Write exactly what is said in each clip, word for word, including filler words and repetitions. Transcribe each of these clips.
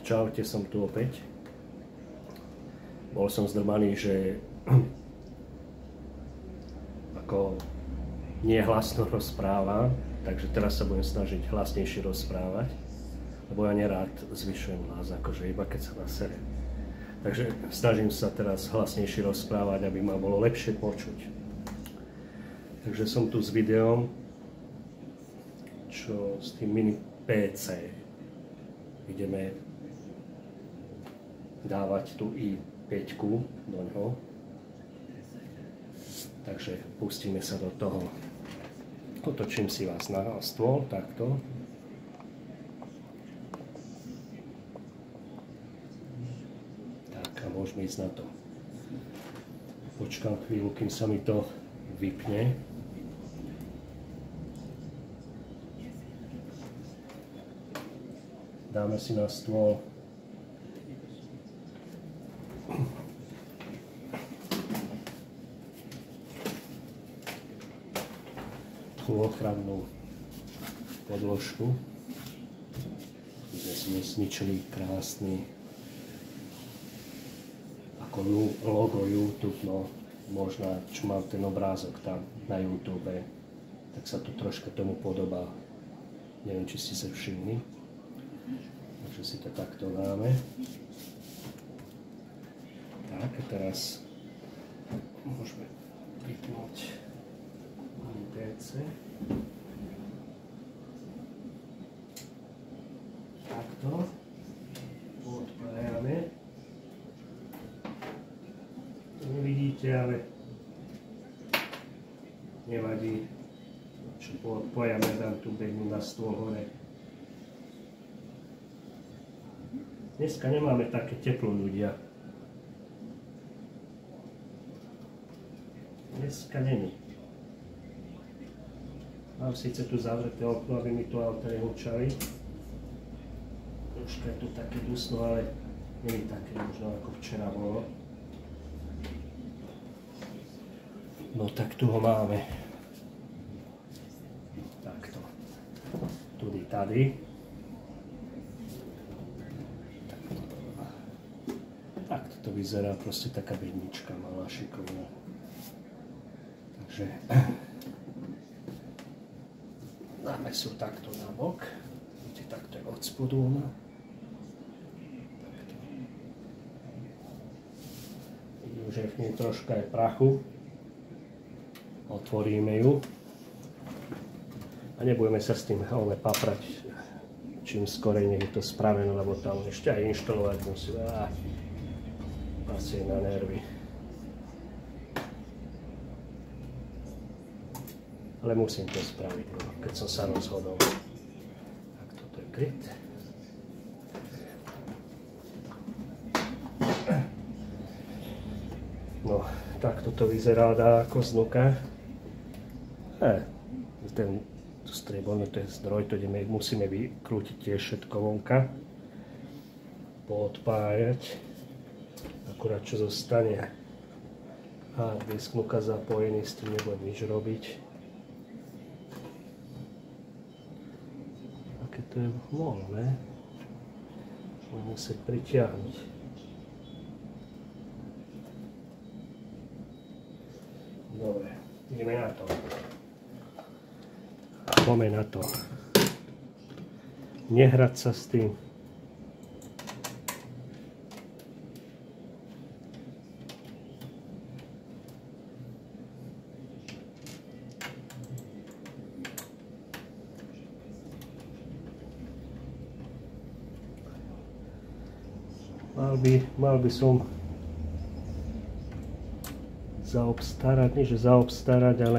Čaute, som tu opäť. Bol som zdrbaný, že ako nehlasno rozprávam, takže teraz sa budem snažiť hlasnejšie rozprávať, lebo ja nerád zvyšujem hlas, akože iba keď sa naserem. Takže snažím sa teraz hlasnejšie rozprávať, aby ma bolo lepšie počuť. Takže som tu s videom, čo s tým mini pé cé ideme dávať tu i päť do ňoho. Takže pustíme sa do toho. Otočím si vás na stôl, takto. Tak a môžeme ísť na to. Počkám chvíľu, kým sa mi to vypne. Dáme si na stôl tú ochrannú podložku. Sme si zničili krásny ako logo YouTube, no možno, čo mám ten obrázok tam na YouTube, tak sa to troška tomu podobá. Neviem, či ste sa všimli. Takže si to takto dáme. Tak a teraz môžeme vypnúť pé cé. Takto. Odpájame. To nevidíte, ale nevadí. Čo poodpájame, dám tu behnú na stôl hore. Dneska nemáme také teplo, ľudia. Dneska není. Mám síce tu zavreté okno, aby mi tu auta nehučali. Troška je tu také dusno, ale nie je také možno ako včera bolo. No tak tu ho máme. Takto. Tudy, tady. Takto to vyzerá, proste taká bednička malá, šikovná. Takže dáme si ju takto na bok. Takto je od spodu. Takto. Vidím, že v nej troška je prachu. Otvoríme ju. A nebudeme sa s tým ale paprať. Čím skorej nech je to spravené, lebo tam ešte aj inštalovať musíme. Á, asi na nervy. Ale musím to spraviť, no, keď som sa rozhodol. Tak toto je kryt. No, tak toto vyzerá dá ako znuka. E, ten strieborný, to je zdroj, to ideme, musíme vykrútiť tiež všetko vonka. Poodpájať. Akurát čo zostane. Hard disk nuka zapojený, s tým nebudem nič robiť. To je voľné, budem musieť pritiahnuť. Dobre, ideme na to. Poďme na to. Nehrať sa s tým. Mal by, mal by som zaobstarať, nie že zaobstarať, ale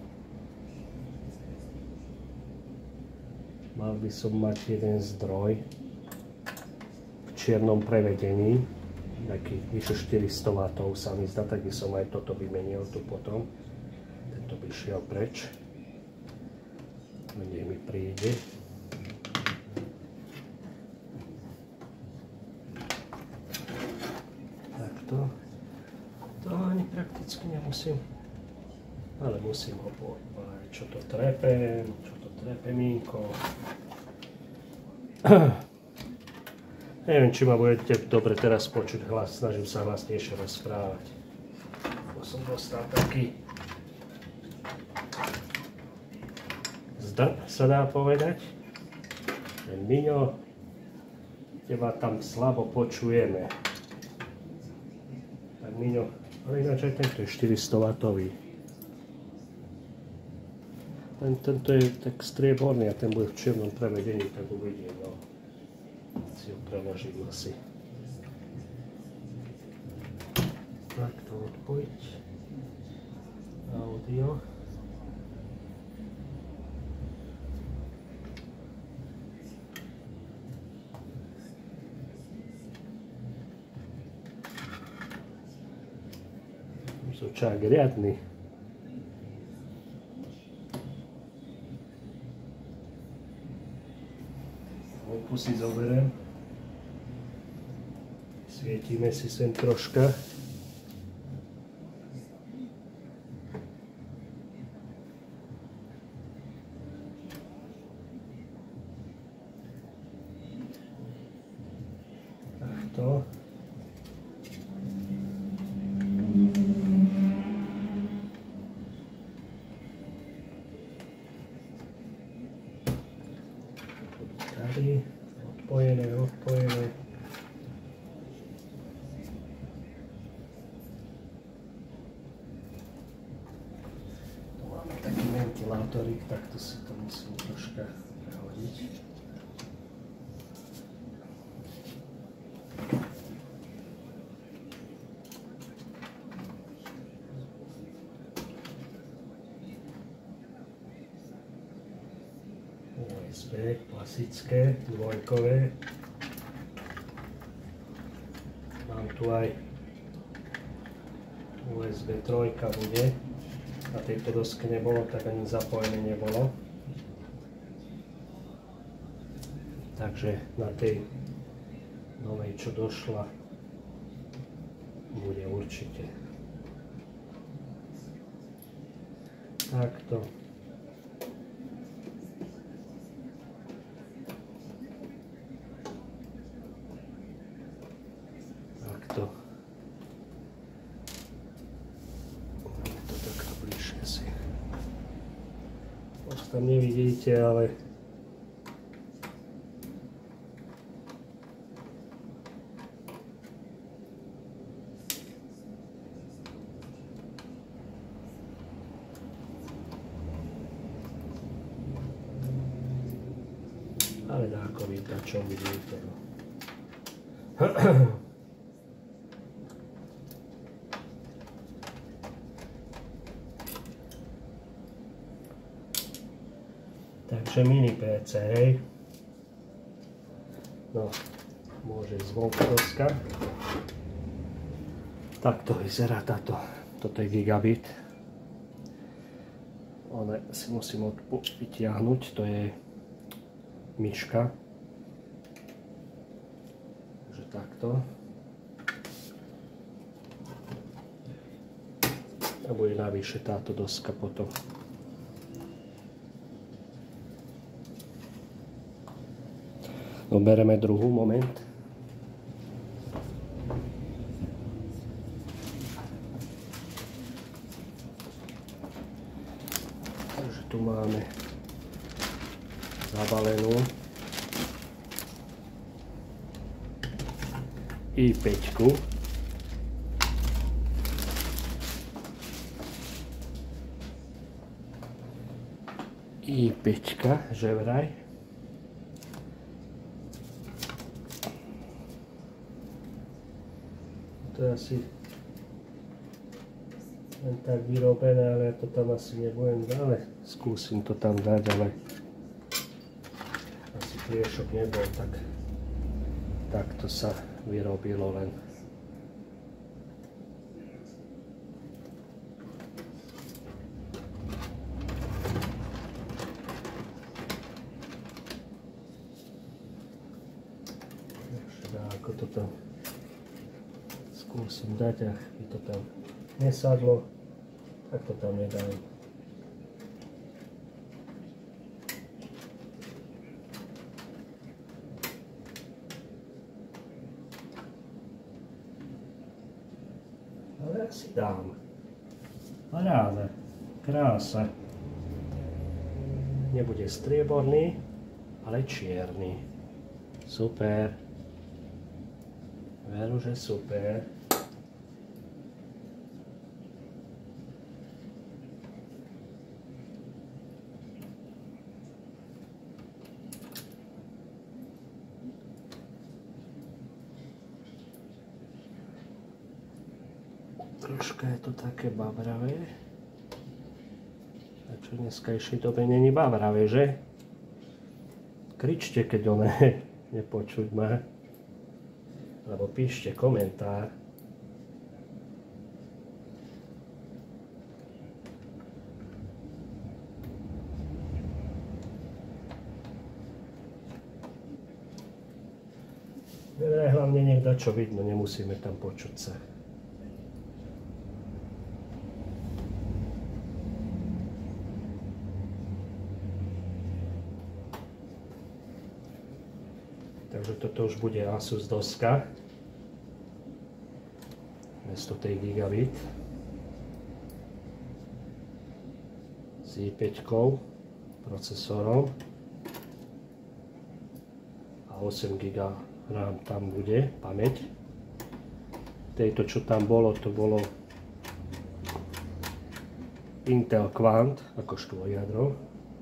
mal by som mať jeden zdroj v čiernom prevedení, taký vyše štyristo wattov sa mi zdá, tak by som aj toto vymenil tu potom. Tento by šiel preč. Nech mi príde. To, to ani prakticky nemusím, ale musím ho poodpájať. Čo to trepem, čo to trepemínko. Neviem, či ma budete dobre teraz počuť hlas, snažím sa hlasnejšie rozprávať. Bo som dostal taký zdr, sa dá povedať. Miňo, teba tam slabo počujeme. Tak Miňo, ale ináč aj tento je štyristo watový. Ten, tento je tak strieborný a ten bude v čiernom prevedení, tak uvidím. No. Si ho preložím asi. Tak to odpojiť. Audio. Zvučák riadny. Lampu si zoberiem. Svietíme si sem troška. Takto. Tady. Odpojené, odpojené. Tu máme taký ventilátorik, takto si to musím troška prehodiť. U S B klasické, dvojkové. Mám tu aj U S B tri bude. Na tejto doske nebolo, tak ani zapojené nebolo. Takže na tej novej, čo došla, bude určite. Takto. Takto. Máme to takto bližšie si. Možno tam nevidíte, ale ale dáko víta, čo vidíte. No. Takže mini pé cé, hej. No, môže zvonku doska. Takto vyzerá táto. Toto je gigabit. Ale si musím vytiahnuť, to je myška. Takže takto. A bude navyše táto doska potom. No, bereme druhú, moment. Takže tu máme zabalenú í päť. í päť, že vraj. To je asi len tak vyrobené, ale ja to tam asi nebudem dať, ale skúsim to tam dať, ale asi pliešok nebol, tak takto sa vyrobilo len. Ako to tam skúsim dať, a by to tam nesadlo, tak to tam nedám. tak si dám. Paráda, krása. Nebude strieborný, ale čierny. Super. Veru, že super. Troška je to také babravé. A čo dneskajšej dobe není babravé, že? Kričte, keď ono nepočuť ma. Alebo píšte komentár. Hlavne nech dá čo vidno, nemusíme tam počuť sa. Takže toto už bude Asus doska miesto tej gigabit s i päť procesorom a osem giga RAM tam bude pamäť. Tejto, čo tam bolo, to bolo Intel Quant ako štvorjadro.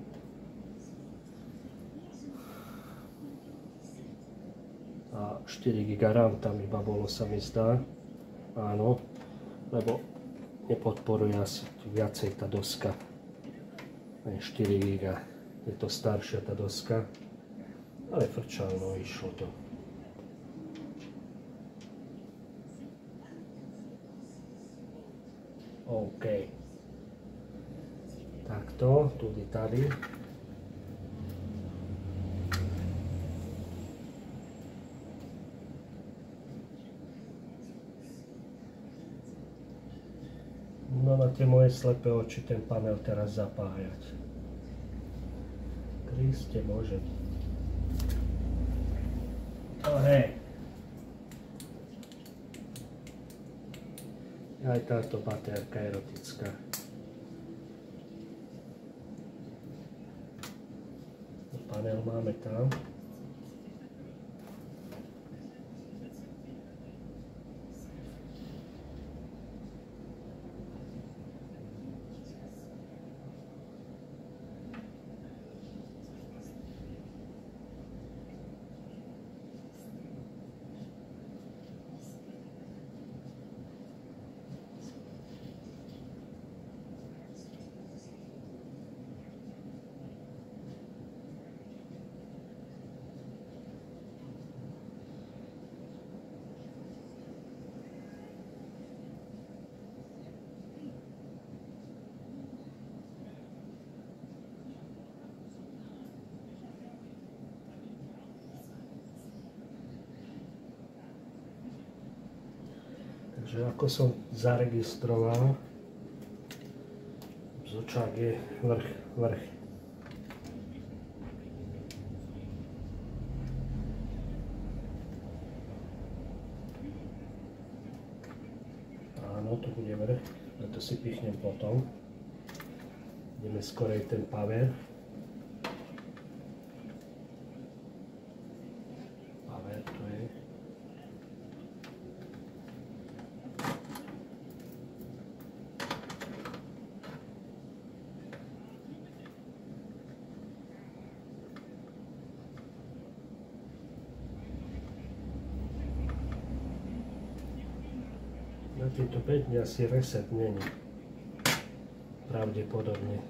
A štyri giga RAM tam iba bolo, sa mi zdá. Áno, lebo nepodporuje asi viacej tá doska. Aj štyri giga. Je to staršia tá doska. Ale frčalno, išlo to. OK. Takto, tudy, tady. No na tie moje slepé oči ten panel teraz zapájať. Kriste Bože. To hej. Aj táto batérka erotická. Panel máme tam. Takže ako som zaregistroval, bzočák je vrch, vrch. Áno, to bude vrch, ale to si pichnem potom. Ideme skorej ten power. Power to je. Na tieto päť dní asi reset není. Pravdepodobne.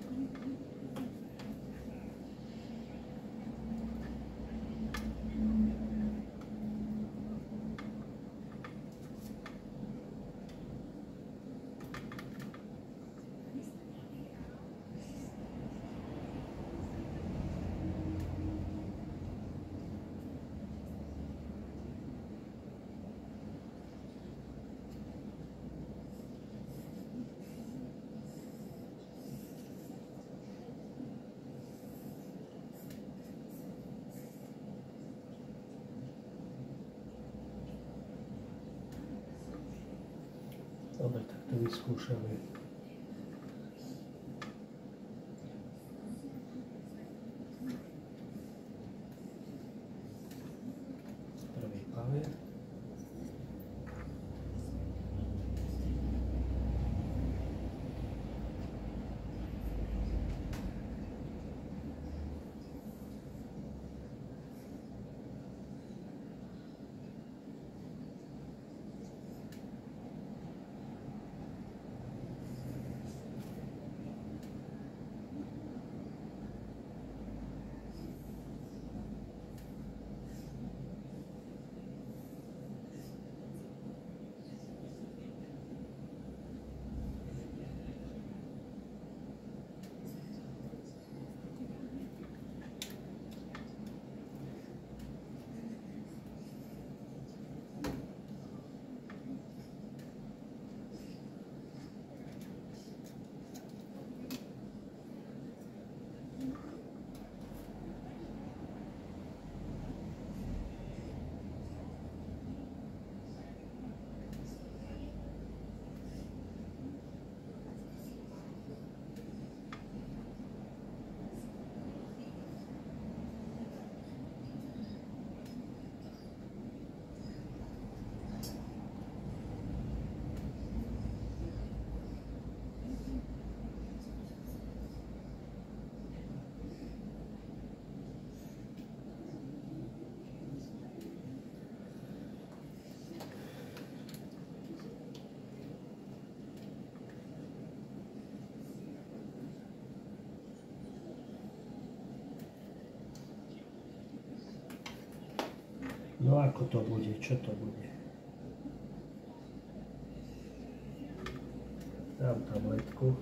Dobre, tak to vyskúšame. Prvý paver. No ako to bude? Čo to bude? Dám tabletku.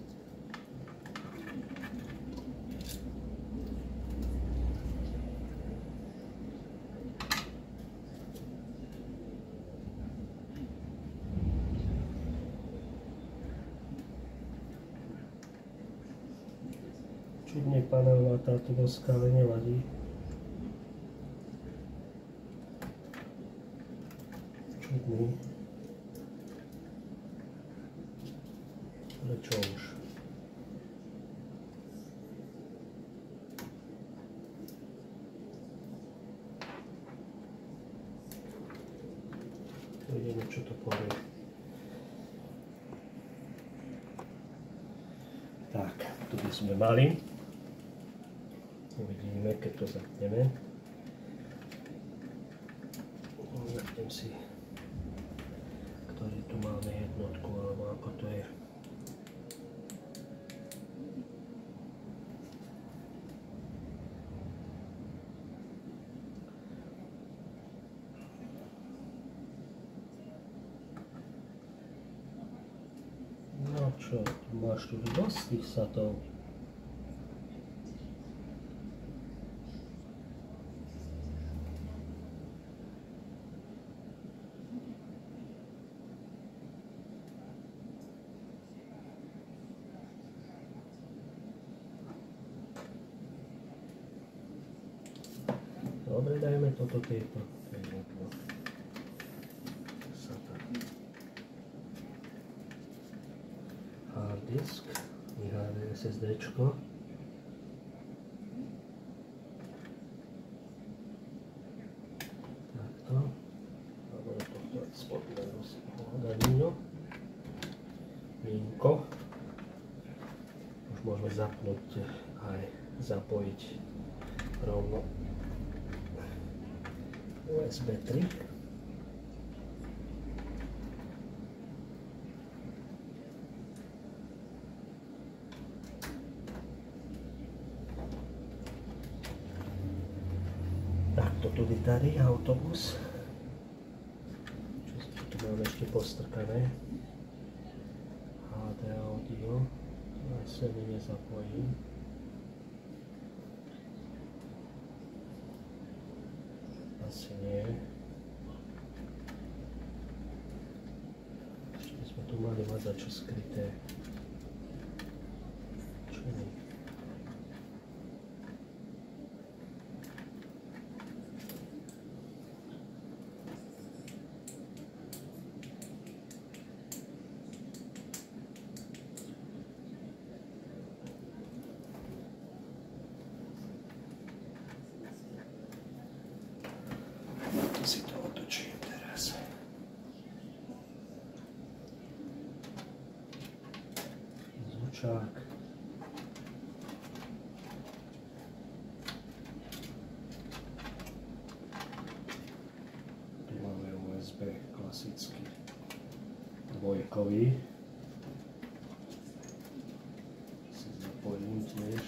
Čudne panelová táto doska, ale nevadí. Čudný. Ale čo už? Uvidíme, čo to povie. Tak, tu by sme mali. Uvidíme, keď to zapneme. Zapnem si, ktorý tu máme jednotku, alebo ako to je. No čo, tu máš tu dosť tých satov. Dobre, dajme toto tieto. Hard disk, SSDčko. Takto. Alebo do tohto spodného hľadaního. Mínko. Už môžeme zapnúť aj zapojiť rovno U S B tri. Takto tu vytarí autobus. Čo tu máme ešte postrkané? há dé audio. Asi mi nezapojím. Asi nie. Ešte sme tu mali mať za čo skryté. Čo je? kľúčák. Tu máme ú es bé klasický dvojkový. Si zapojím tiež.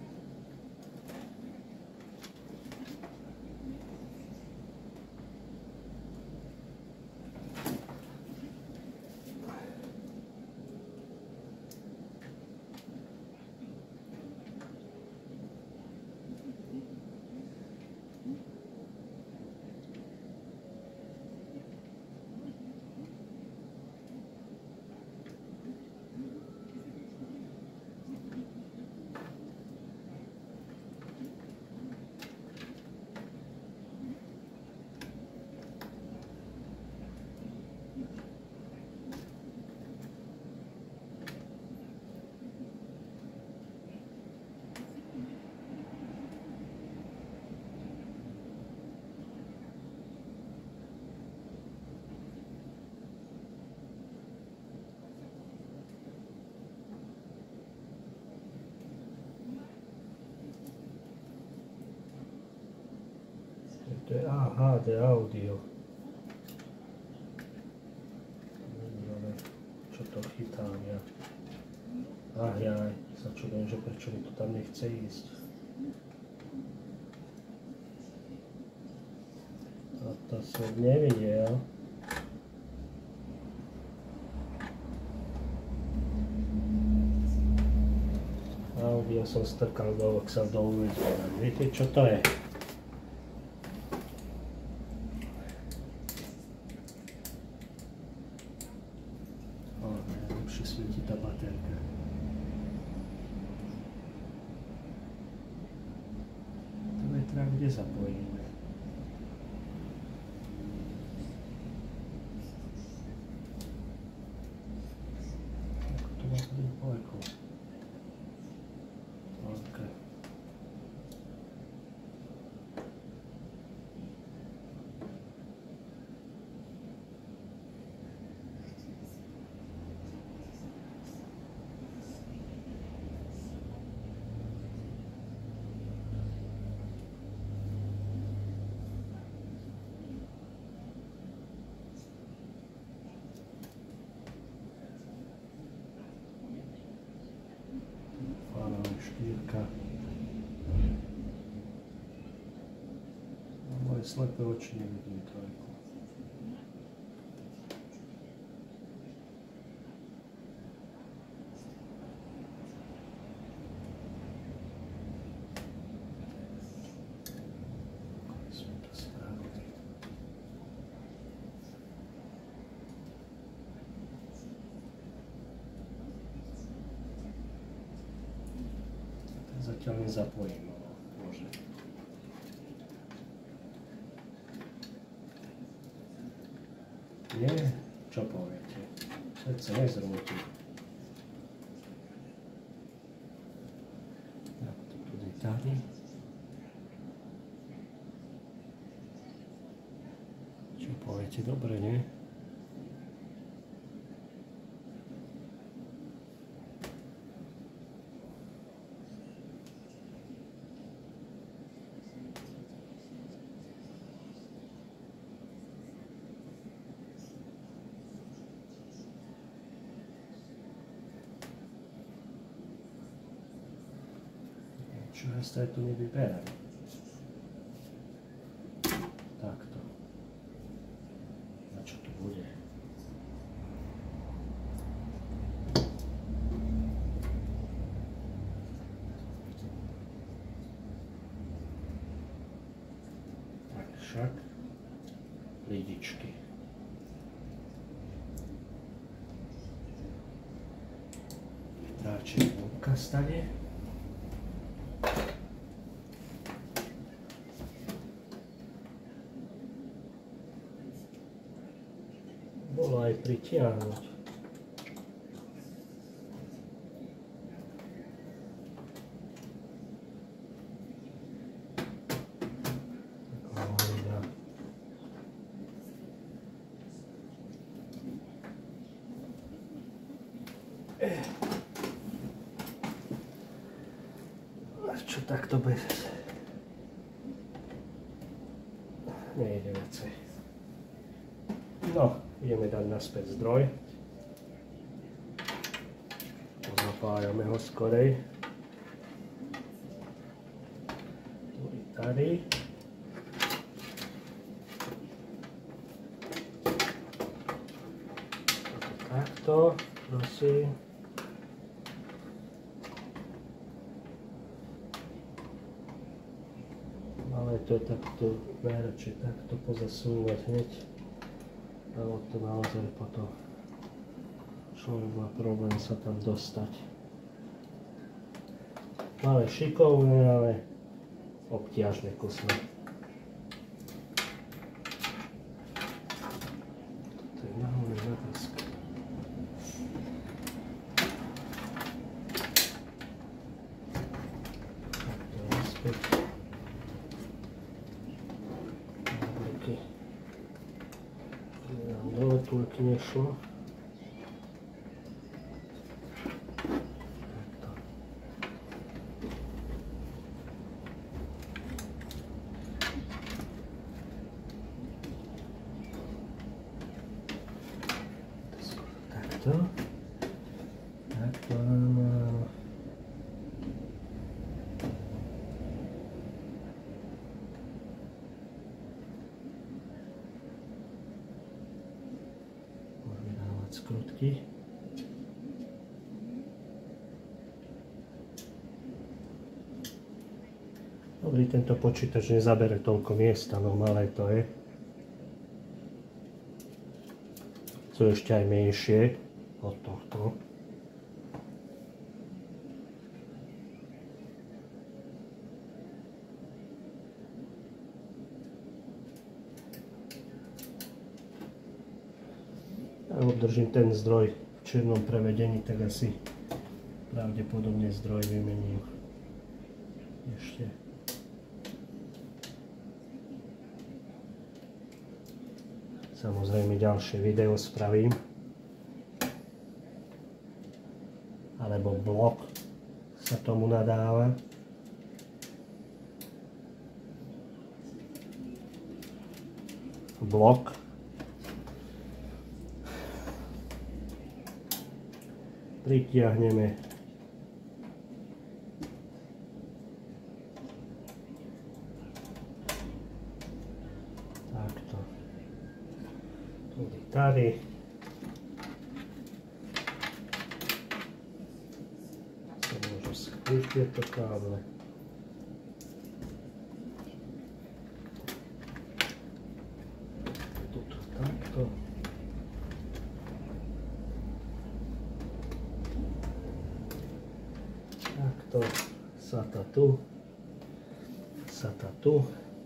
To je há dé audio. Neviem, čo to chytám ja. Ach jaj, sa čudujem, že prečo mi to tam nechce ísť. A to som nevidel. Audio som strkal do Voxa do ú es bé. Viete, čo to je? Lepšie svieti tá baterka. To vetra kde zapojíme? Ako to má byť dvojkou? OK. Štyrka. Moje slepé oči nevidím trojku. Sme to spravili. Zatiaľ nezapojím, ale môže. Nie? Čo poviete? Srdce nezrúti. Tak to tu detálne. Čo poviete? Dobre, nie? Čo ja tu nevyberám. Takto. A čo tu bude? Tak však. Lidičky. Vetráček vonka stane. Bolo aj pritiahnuť. Takže takto bez... Nejde viacej. No, ideme dať naspäť zdroj. Zapájame ho skorej. Tu je tady. Takto, prosím. Ale to je takto, najradšej takto pozasúvať hneď. Ale to naozaj potom človek má problém sa tam dostať. Ale šikovné, ale obťažné kusné. To je nahoře na disk. Takto naspäť. Nábliky. Dám dole, tulky nešlo. Takto. Takto. Môžeme dávať skrutky. Dobrý, tento počítač nezabere toľko miesta, no malé to je. Sú ešte aj menšie od tohto. Ja obdržím ten zdroj v čiernom prevedení, tak asi pravdepodobne zdroj vymením ešte. Samozrejme ďalšie video spravím. Alebo blok sa tomu nadáva. Blok. Pritiahneme. Takto. Tady. Sa môžu skryť tieto káble. Tuto takto. Takto. Sata tu. Sata tu.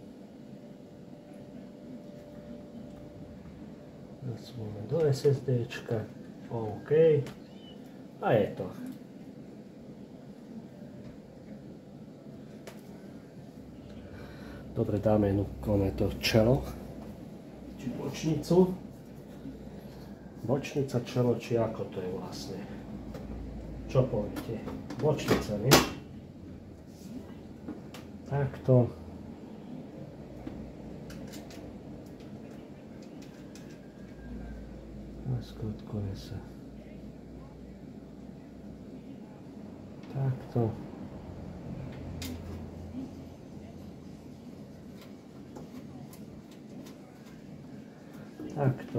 Zasúvame do SSDčka, OK, a je to. Dobre, dáme jednu to čelo, či bočnicu. Bočnica, čelo, či ako to je vlastne. Čo poviete? Bočnica, nie? Takto. Skrót kolesa. Takto. Takto.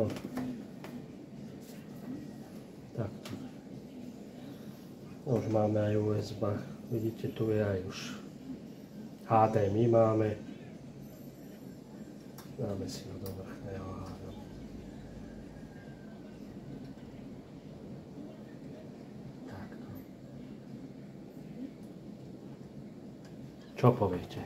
Takto. Už máme aj ú es bé. Vidíte, tu je aj už há dé em í máme. Dáme si ho do vrchného há dé em í. Čo poviete?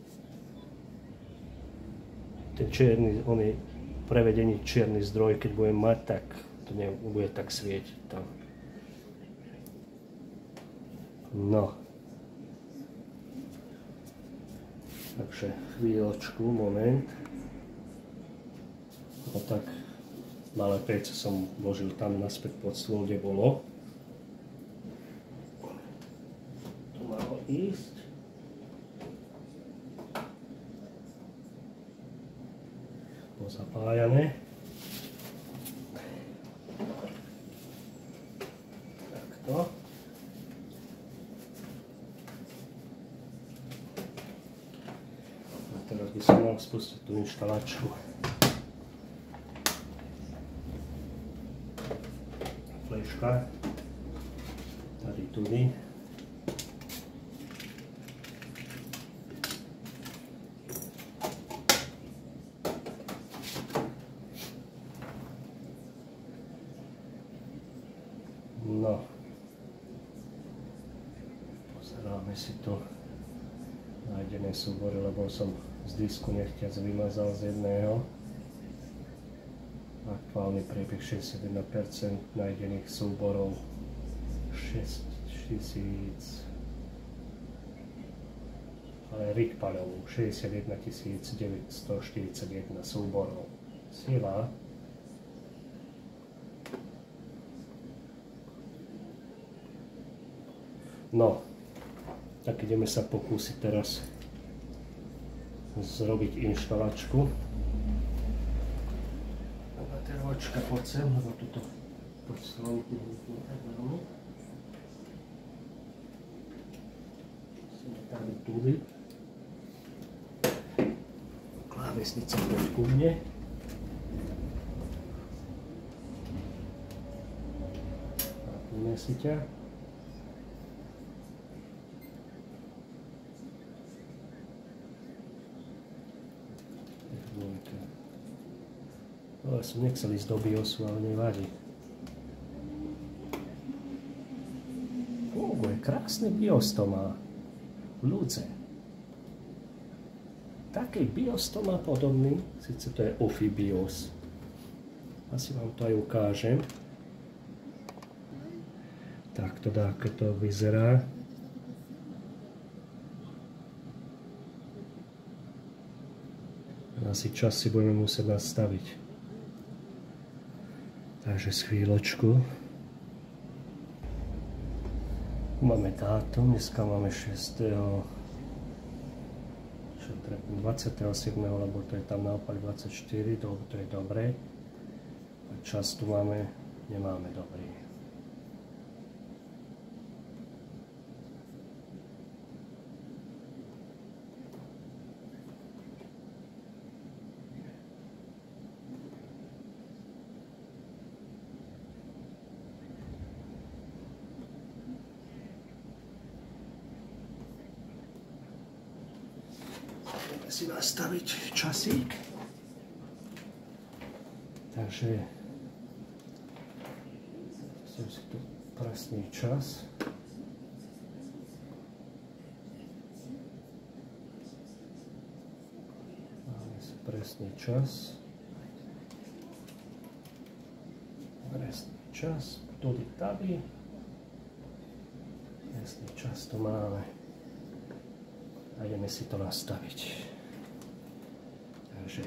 Ten čierny, on je prevedený čierny zdroj, keď budem mať, tak to nebude tak svietiť tam. No. Takže chvíľočku, moment. No tak malé pé cé som vložil tam naspäť pod stôl, kde bolo. Tu malo ísť. pozapájané. Takto. A teraz by som mal spustiť tú inštalačku. Fleška. Tady tudy. No, pozeráme si tu nájdené súbory, lebo som z disku nechtiac vymazal z jedného. Aktuálny priebeh šesťdesiatjeden percent nájdených súborov, šesťtisíc, ale rig paľov šesťdesiatjeden tisíc deväťstoštyridsaťjeden súborov. Sila. No, tak ideme sa pokúsiť teraz zrobiť inštalačku. Baterovačka poď sem, lebo tuto pod stolku nie tak veľmi. Som tady tudy. Klávesnica poď ku mne. Napneme si ťa. Ale som nechcel ísť do BIOSu, ale nevadí. Funguje, krásny BIOS to má. Ľudze. Taký BIOS to má podobný, síce to je U F I BIOS. Asi vám to aj ukážem. Tak to dá, keď to vyzerá. Asi čas si budeme musieť nastaviť. Takže z chvíľočku. Máme dátum, dneska máme šiesteho dvadsiateho siedmeho lebo to je tam naopak dvadsaťštyri, to, to je dobré. A čas tu máme, nemáme dobrý. Si nastaviť časík. Takže som si tu presný čas. Máme si presný čas. Presný čas. Tudy, tady. Presný čas tu máme. A ideme si to nastaviť. Takže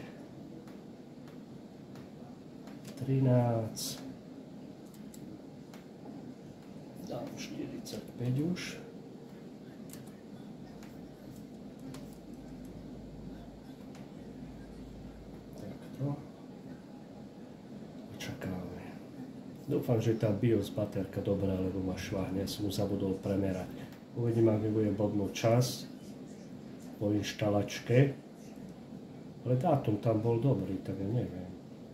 trinásť, dám štyridsaťpäť už. Takto. Čakáme. Dúfam, že tá BIOS baterka dobrá, lebo ma šváhne, som zabudol premerať. Uvidím, ak mi bude bodnúť čas po inštalačke. Ale dátum tam bol dobrý, tak ja neviem.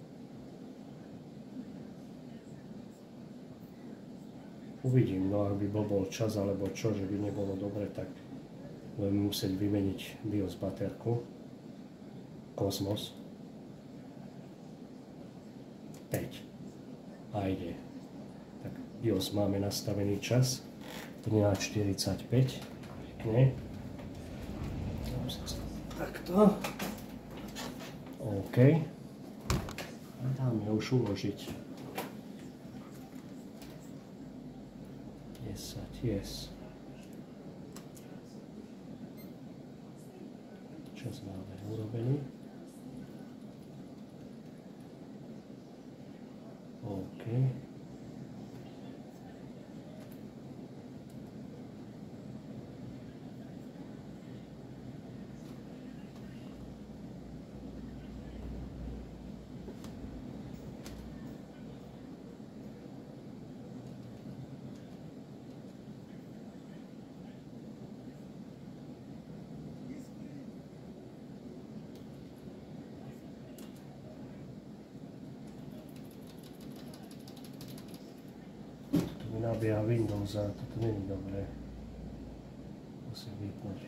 Uvidím, no ak by bol čas alebo čo, že by nebolo dobre, tak budeme musieť vymeniť BIOS baterku. Kosmos. päť. A ide. Tak BIOS máme nastavený čas. trinásť štyridsaťpäť. Pekne. Takto. OK. A dáme už uložiť. desať, yes. Čas máme urobený. OK. nabíja Windows a toto nie je dobré. Musím vypnúť.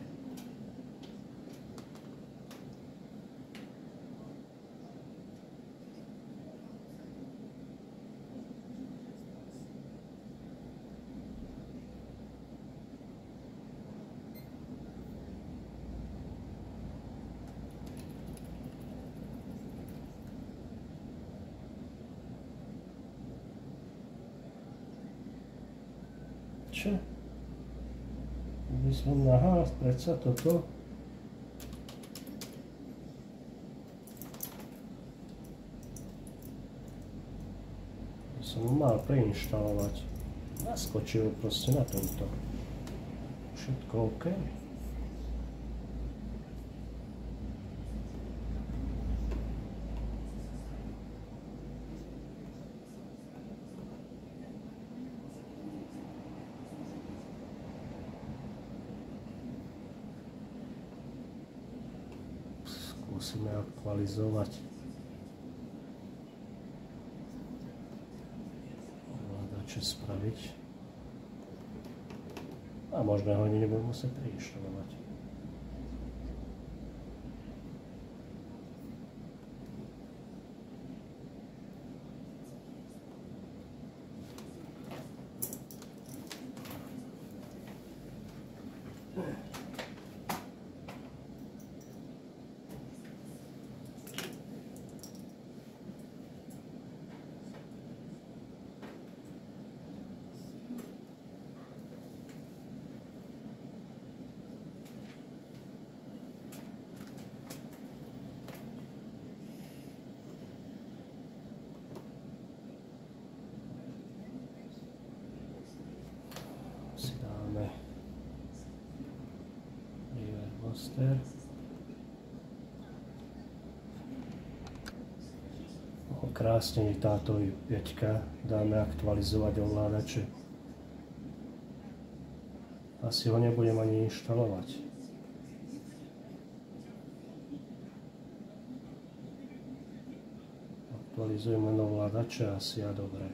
Čo? By som nahá, predsa toto? Som mal preinštalovať. Naskočil proste na tomto. Všetko OK. Musíme aktualizovať. Ovládače spraviť. A možno ho ani nebudem musieť preinštalovať. Master. O, krásne je táto i päťka. Dáme aktualizovať ovládače. Asi ho nebudem ani inštalovať. Aktualizujem len ovládače asi a dobre.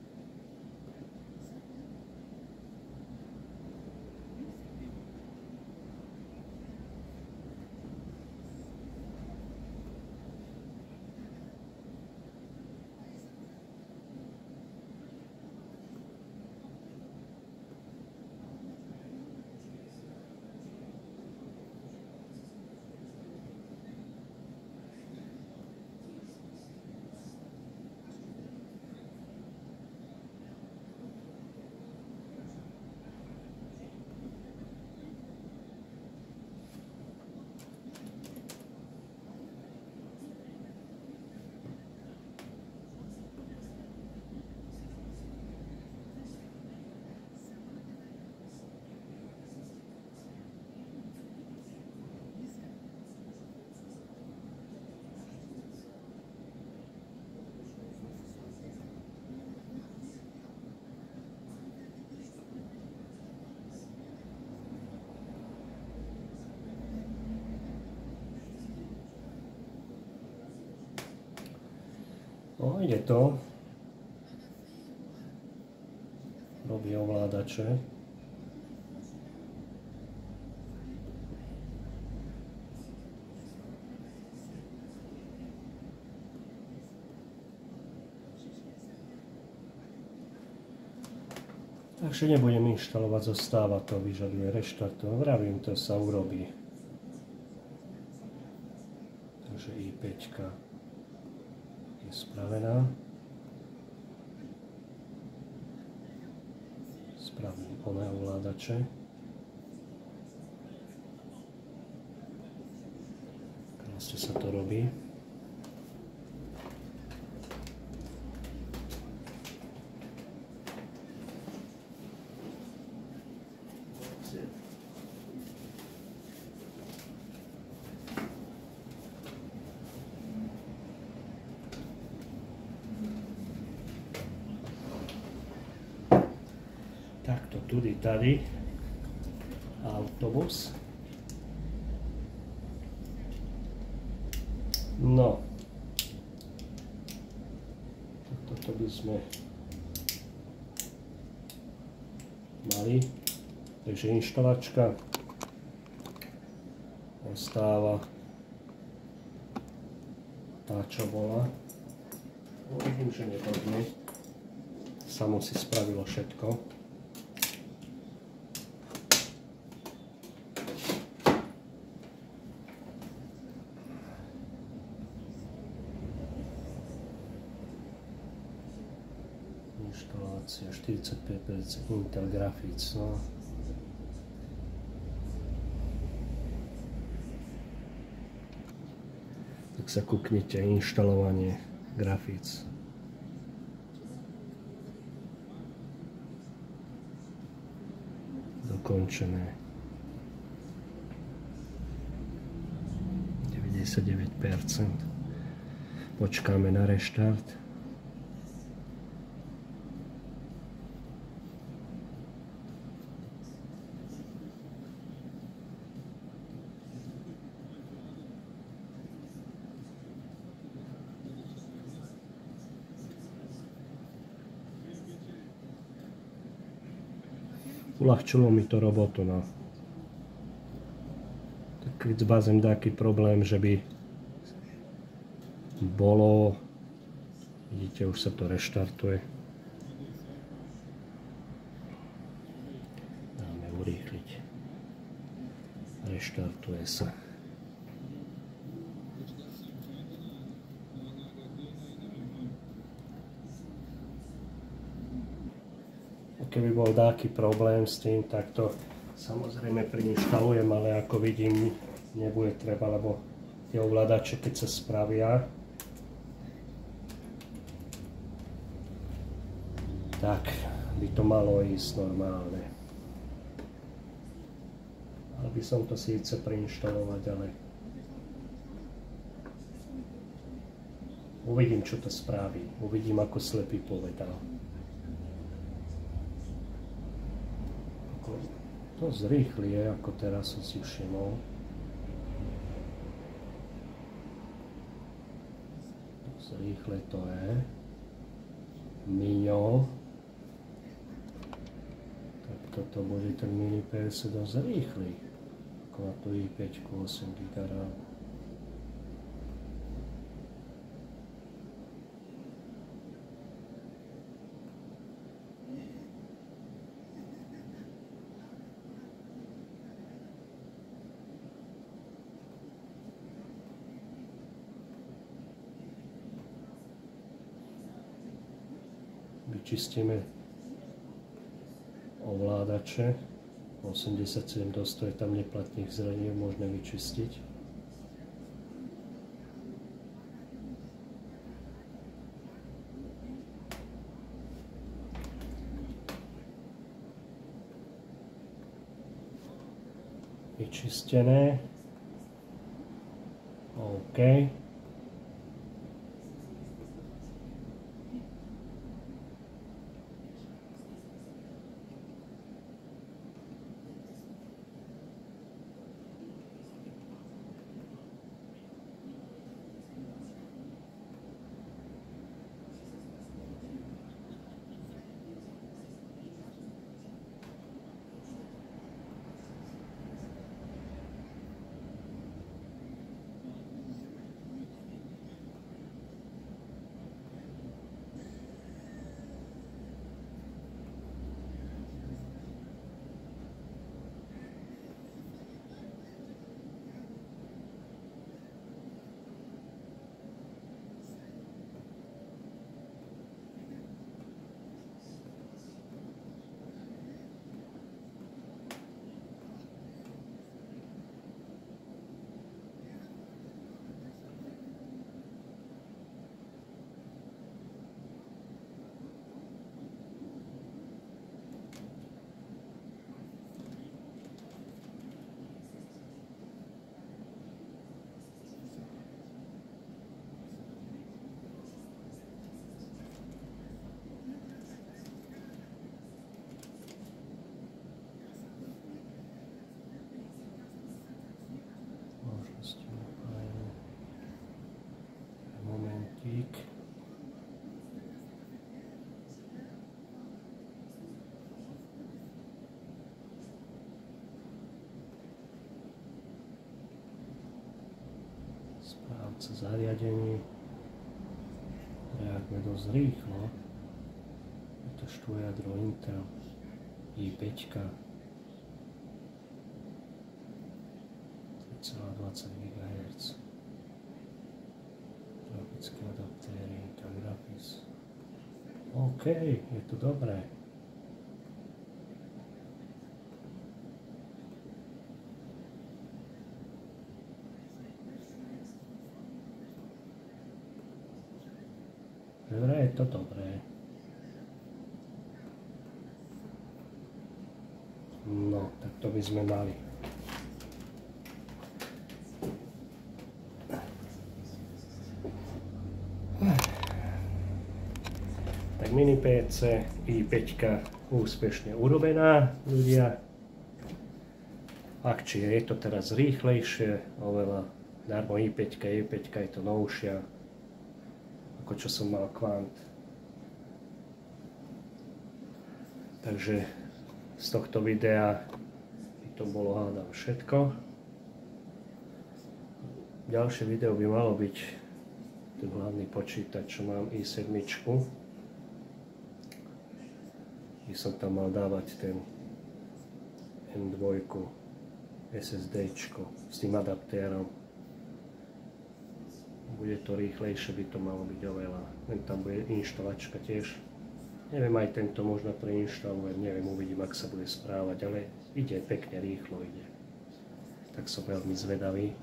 No, ide to. Robí ovládače. Takže nebudem inštalovať, zostáva to, vyžaduje reštart. Vravím, to sa urobí. Takže i päť je spravená. Spravím oné ovládače. Krásne sa to robí. Takto, tudy, tady, autobus. No, toto by sme mali. Takže inštalačka ostáva tá, čo bola. Vidím, že nehodne. Samo si spravilo všetko. Inštalácia štyridsaťpäť percent Intel Graphics. No. Tak sa kúknite, inštalovanie Graphics. Dokončené. deväťdesiatdeväť percent. Počkáme na reštart. Uľahčilo mi to robotu, no. Tak keď zbázem taký problém, že by bolo, vidíte, už sa to reštartuje. Dáme urýchliť. Reštartuje sa. Keby bol taký problém s tým, tak to samozrejme preinštalujem, ale ako vidím, nebude treba, lebo tie ovládače, keď sa spravia, tak by to malo ísť normálne. Mal by som to síce preinštalovať, ale uvidím, čo to spraví. Uvidím, ako slepý povedal. To zrýchli je, ako teraz som si všimol. Zrýchle to je. Mino. Tak toto bude ten mini pé es dosť rýchly. Ako na to i päť osem giga RAM. Vyčistíme ovládače. osemdesiatsedem do sto je tam neplatných zraniek, môžeme vyčistiť. Vyčistené. OK. kombinace zariadení. Reaguje dosť rýchlo. Je to štvorjadro Intel i päť. tri celá dvadsať gigahertz. Grafické adaptéry, tak grafis. OK, je to dobré. Dobre, je to dobré. No, tak to by sme mali. Tak mini pé cé i päť úspešne urobená, ľudia. Akčie je to teraz rýchlejšie, oveľa darmo i päť, i päť je to novšia, ako čo som mal Quant. Takže z tohto videa by to bolo, hádam, všetko. Ďalšie video by malo byť ten hlavný počítač, čo mám i sedem. By som tam mal dávať ten em dva es es dé s tým adaptérom. Bude to rýchlejšie, by to malo byť oveľa. Len tam bude inštalačka tiež. Neviem, aj tento možno preinštalujem, neviem, uvidím, ak sa bude správať, ale ide pekne, rýchlo ide. Tak som veľmi zvedavý.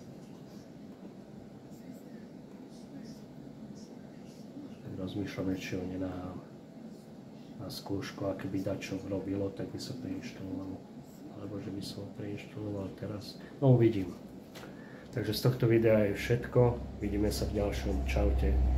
Rozmýšľam, či ho nenahám na skúšku, a keby dačo robilo, tak by sa preinštalovalo. Alebo že by som ho preinštaloval teraz. No uvidím. Takže z tohto videa je všetko. Vidíme sa v ďalšom. Čaute.